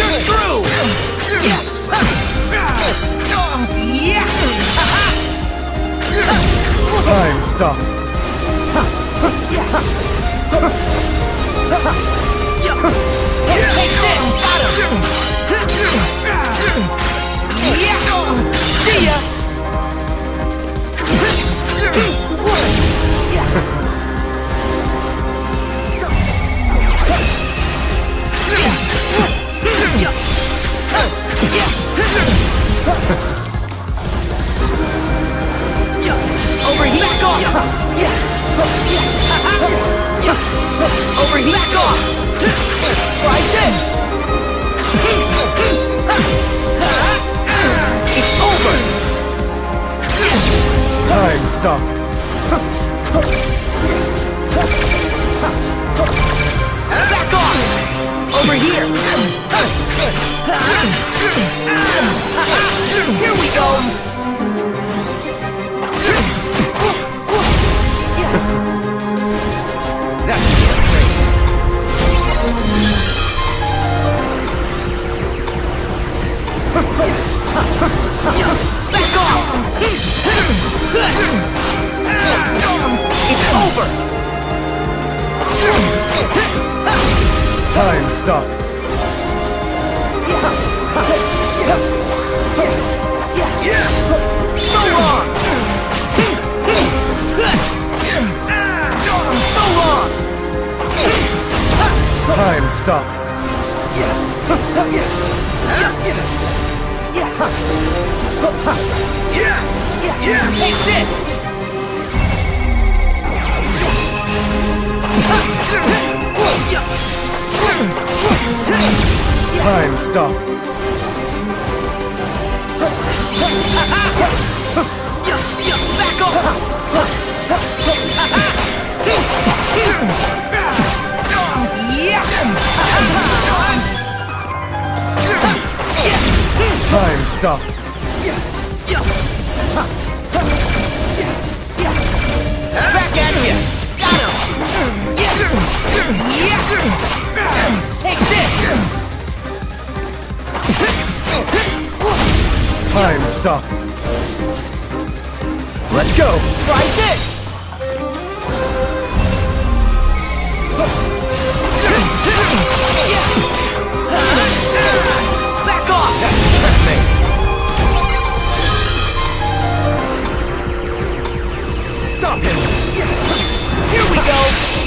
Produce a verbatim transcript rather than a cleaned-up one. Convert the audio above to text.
Through! Yeah! Time stop. Take this! Got him! Yeah! See ya! Over here! Back off! Over here! Back off! Try this! It's over! Time stop. Back off! Over here! Here we go! That's great! Back off! It's over! Time stop. So long! So long! Time stop. Take this! Time stop. Back off! Time stop. Back at you! Got him! Take this! Time stop. Let's go. Try this! Back off! Checkmate. Stop him! Here we go!